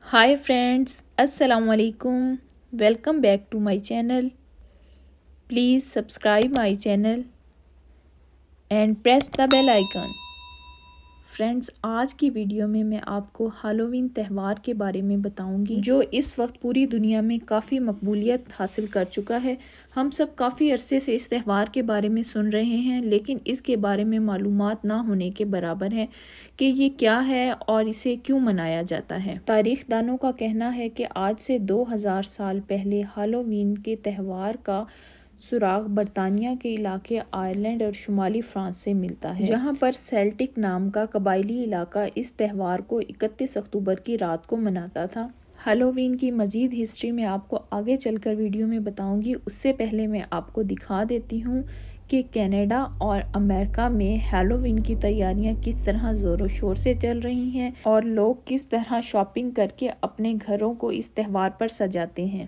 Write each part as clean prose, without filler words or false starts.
हाय friends, अस्सलाम वालेकुम। Welcome back to my channel. Please subscribe my channel and press the bell icon. Friends, आज की video में मैं आपको हैलोवीन त्यौहार के बारे में बताऊंगी, जो इस वक्त पूरी दुनिया में काफ़ी मकबूलियत हासिल कर चुका है। हम सब काफ़ी अरसे से इस त्यौहार के बारे में सुन रहे हैं, लेकिन इसके बारे में मालूमात ना होने के बराबर है कि ये क्या है और इसे क्यों मनाया जाता है। तारीख दानों का कहना है कि आज से 2000 साल पहले हैलोवीन के त्यौहार का सुराग बरतानिया के इलाके आयरलैंड और शुमाली फ्रांस से मिलता है, जहां पर सेल्टिक नाम का कबायली इलाका इस त्यौहार को 31 अक्टूबर की रात को मनाता था। हैलोवीन की मज़ीद हिस्ट्री में आपको आगे चलकर वीडियो में बताऊंगी। उससे पहले मैं आपको दिखा देती हूँ कि कनाडा और अमेरिका में हैलोवीन की तैयारियां किस तरह ज़ोरों शोर से चल रही हैं और लोग किस तरह शॉपिंग करके अपने घरों को इस त्यौहार पर सजाते हैं।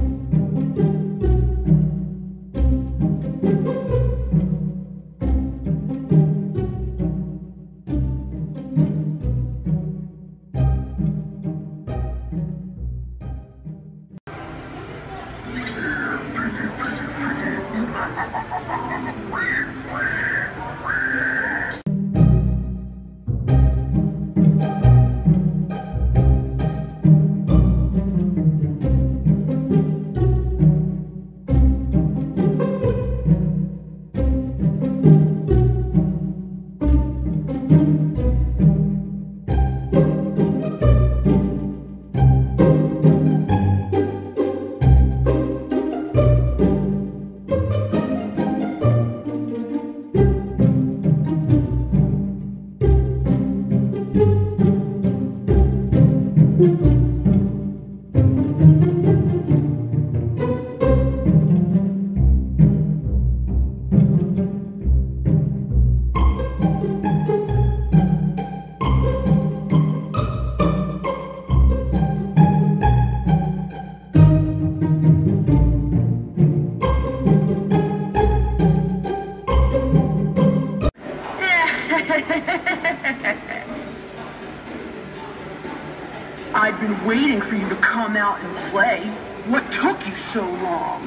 I've been waiting for you to come out and play. What took you so long?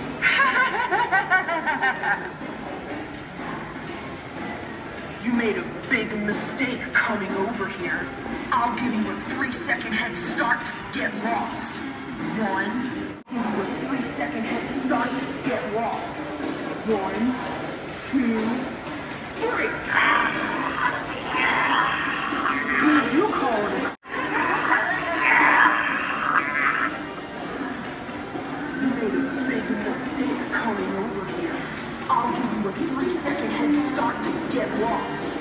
You made a big mistake coming over here. I'll give you a 3-second head start to get lost. 1. Give you a 3-second head start to get lost. 1, 2, 3. You call it. You made a big mistake coming over here. I'll give you a 3-second head start to get lost.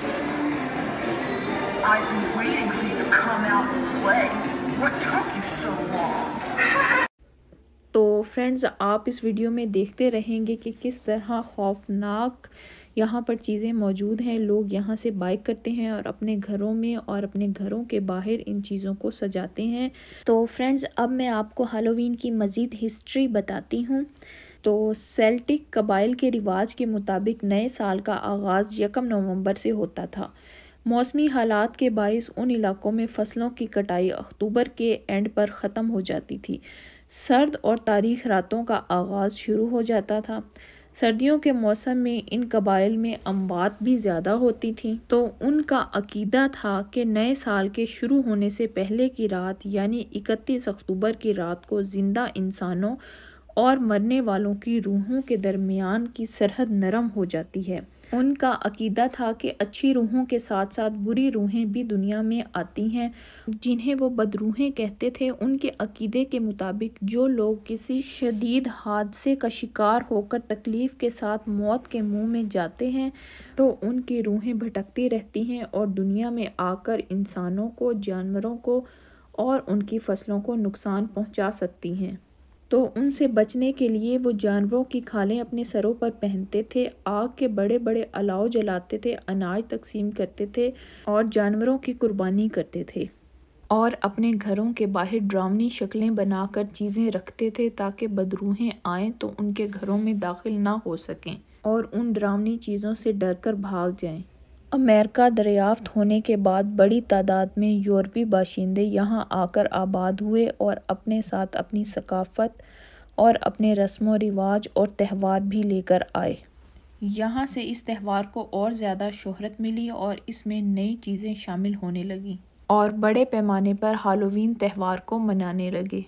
I've been waiting for you to come out and play. What took you so long? तो friends, आप इस video में देखते रहेंगे कि किस तरह खौफनाक यहाँ पर चीज़ें मौजूद हैं। लोग यहाँ से बाय करते हैं और अपने घरों में और अपने घरों के बाहर इन चीज़ों को सजाते हैं। तो फ्रेंड्स, अब मैं आपको हैलोवीन की मज़ीद हिस्ट्री बताती हूँ। तो सेल्टिक कबाइल के रिवाज के मुताबिक नए साल का आगाज़ 1 नवंबर से होता था। मौसमी हालात के बाइस उन इलाकों में फसलों की कटाई अक्टूबर के एंड पर ख़त्म हो जाती थी। सर्द और तारीख रातों का आगाज़ शुरू हो जाता था। सर्दियों के मौसम में इन कबाइल में अमवात भी ज़्यादा होती थी, तो उनका अकीदा था कि नए साल के शुरू होने से पहले की रात यानी 31 अक्टूबर की रात को ज़िंदा इंसानों और मरने वालों की रूहों के दरमियान की सरहद नरम हो जाती है। उनका अकीदा था कि अच्छी रूहों के साथ साथ बुरी रूहें भी दुनिया में आती हैं, जिन्हें वो बदरूहें कहते थे। उनके अकीदे के मुताबिक जो लोग किसी शदीद हादसे का शिकार होकर तकलीफ़ के साथ मौत के मुंह में जाते हैं, तो उनकी रूहें भटकती रहती हैं और दुनिया में आकर इंसानों को, जानवरों को और उनकी फसलों को नुकसान पहुंचा सकती हैं। तो उनसे बचने के लिए वो जानवरों की खालें अपने सरों पर पहनते थे, आग के बड़े बड़े अलाव जलाते थे, अनाज तकसीम करते थे और जानवरों की कुर्बानी करते थे और अपने घरों के बाहर डरावनी शक्लें बनाकर चीज़ें रखते थे ताकि बदरूहें आएँ तो उनके घरों में दाखिल ना हो सकें और उन डरावनी चीज़ों से डर कर भाग जाएं। अमेरिका दरियाफ्त होने के बाद बड़ी तादाद में यूरोपी बाशिंदे यहाँ आकर आबाद हुए और अपने साथ अपनी सकाफ़त और अपने रस्म व रिवाज और त्यौहार भी लेकर आए। यहाँ से इस त्यौहार को और ज़्यादा शोहरत मिली और इसमें नई चीज़ें शामिल होने लगीं और बड़े पैमाने पर हैलोवीन त्यौहार को मनाने लगे।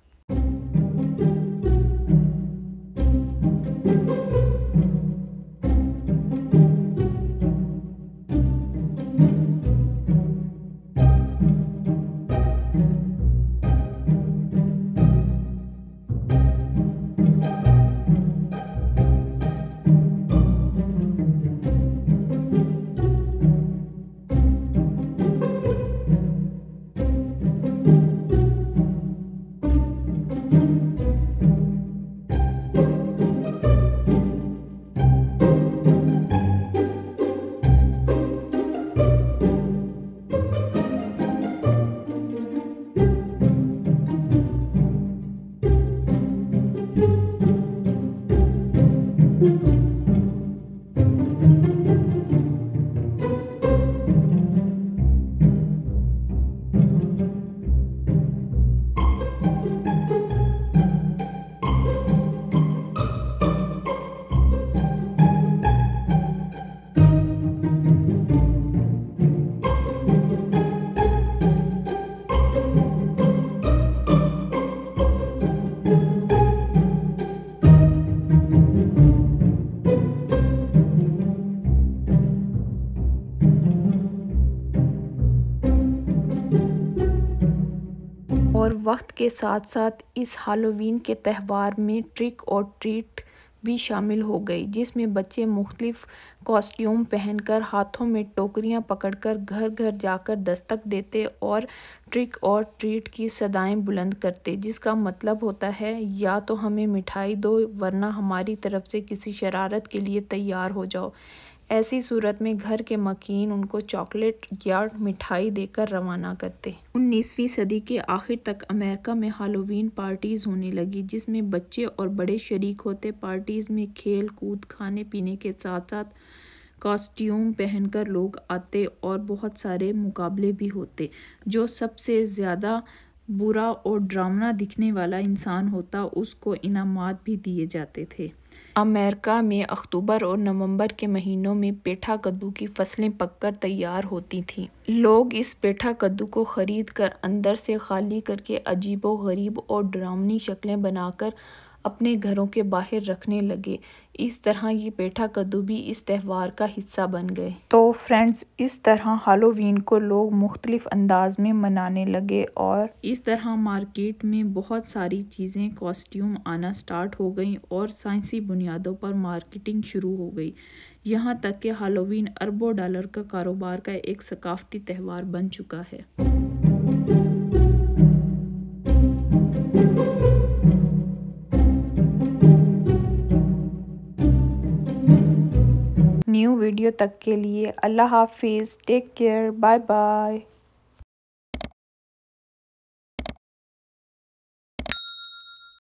और वक्त के साथ साथ इस हैलोवीन के त्यौहार में ट्रिक और ट्रीट भी शामिल हो गई, जिसमें बच्चे मुख्तलिफ कॉस्ट्यूम पहनकर हाथों में टोकरियां पकड़कर घर घर जाकर दस्तक देते और ट्रिक और ट्रीट की सदाएं बुलंद करते, जिसका मतलब होता है या तो हमें मिठाई दो वरना हमारी तरफ से किसी शरारत के लिए तैयार हो जाओ। ऐसी सूरत में घर के मकीन उनको चॉकलेट या मिठाई देकर रवाना करते। 19वीं सदी के आखिर तक अमेरिका में हैलोवीन पार्टीज़ होने लगी, जिसमें बच्चे और बड़े शरीक होते। पार्टीज़ में खेल कूद खाने पीने के साथ साथ कॉस्ट्यूम पहनकर लोग आते और बहुत सारे मुकाबले भी होते। जो सबसे ज़्यादा बुरा और डरावना दिखने वाला इंसान होता उसको इनामात भी दिए जाते थे। अमेरिका में अक्टूबर और नवंबर के महीनों में पेठा कद्दू की फसलें पककर तैयार होती थीं। लोग इस पेठा कद्दू को ख़रीद कर अंदर से खाली करके अजीबो गरीब और डरावनी शक्लें बनाकर अपने घरों के बाहर रखने लगे। इस तरह ये पेठा कद्दू भी इस त्यौहार का हिस्सा बन गए। तो फ्रेंड्स, इस तरह हैलोवीन को लोग मुख्तलिफ अंदाज में मनाने लगे और इस तरह मार्केट में बहुत सारी चीज़ें कॉस्ट्यूम आना स्टार्ट हो गई और साइंसी बुनियादों पर मार्केटिंग शुरू हो गई। यहाँ तक कि हैलोवीन अरबों डॉलर का कारोबार का एक सकाफती त्यौहार बन चुका है। न्यू वीडियो तक के लिए अल्लाह हाफिज़, टेक केयर, बाय बाय।